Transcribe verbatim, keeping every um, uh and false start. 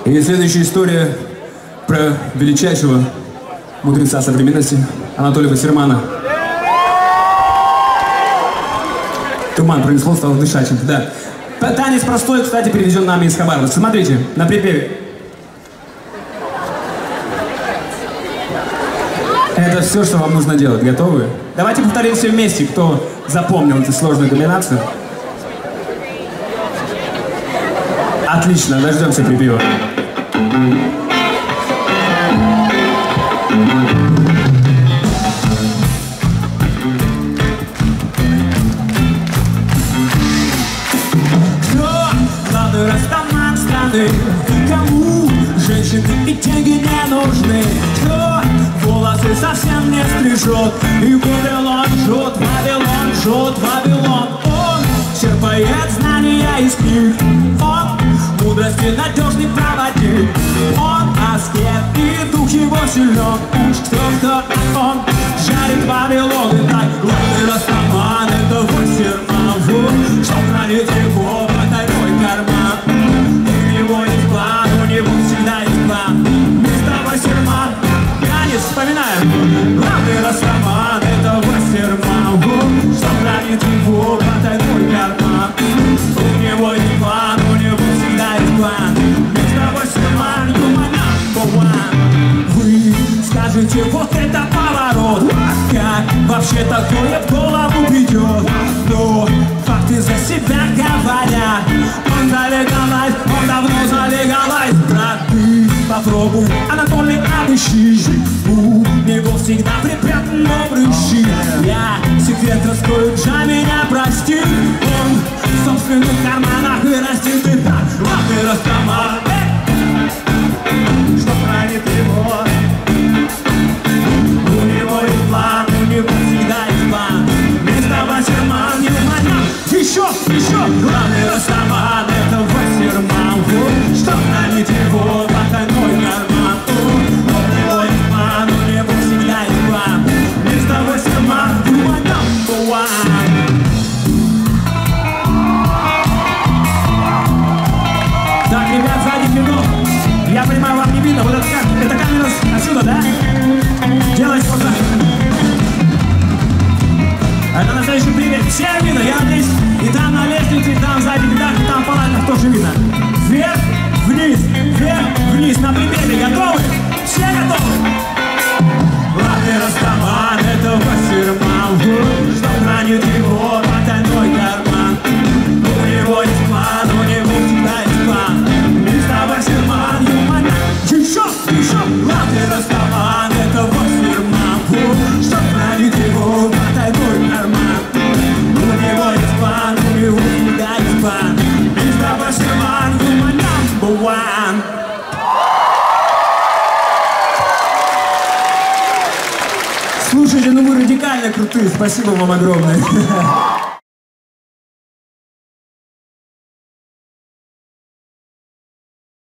И следующая история про величайшего мудреца современности Анатолия Вассермана. Туман пронесло, стало дышачим. Да. Танец простой, кстати, перевезен нами из Хабаровска. Смотрите, на припеве. Это все, что вам нужно делать. Готовы? Давайте повторим все вместе, кто запомнил эту сложную комбинацию. Отлично, дождемся припева. Кому женщины и деньги не нужны? Кто волосы совсем не стрижет? И Вавилон жжет, Вавилон жжет, Вавилон. Он черпает знания из книг. Он мудрости надежный проводник. Он аскет и дух его силен. Уж кто-кто, а он жарит Вавилон. И так главный Растаман, это Вассерман. Что хранит его потайной карман? Вспоминаем, главный Растаман, это Вассерман. Что хранит его потайной карман? У него есть план, у него всегда есть план. мистер Вассерман, you my number one. Вы скажете, вот это поворот. Как вообще такое в голову придет? Но факты за себя говорят. Он залегалайз, он давно залегалайз. Брат, ты попробуй, Анатолий, обыщи. У него всегда припрятан добрый щит. Я секрет раскрою, за меня прости. Он в собственных карманах вырастет и так. Главный Растаман, что хранит его? У него есть план, у него всегда есть план. мистер Вассерман, you my number. Еще, еще, главный Растаман, это Вассерман. Что хранит его потайной карман? У него есть план, у него всегда есть план. мистер Вассерман, you my number one. Так, ребят, сзади кино. Я понимаю, вам не видно. Вот это как? Это камера отсюда, да? Делайте вот так. Это настоящий привет. Всем видно, я надеюсь. И там на лестнице, и там сзади, и там, и там в палатах тоже видно. Вверх, вниз, вверх, вниз. На припеве готовы? Все готовы? Главный Растаман, это Вассерман. Что хранит его потайной карман? У него есть план, у него всегда есть план. мистер Вассерман, you my number. Еще, еще. Главный Растаман, это Вассерман. Что хранит его потайной карман? У него есть план, у него всегда есть план. мистер Вассерман, you my number one. Слушайте, ну вы радикально крутые. Спасибо вам огромное.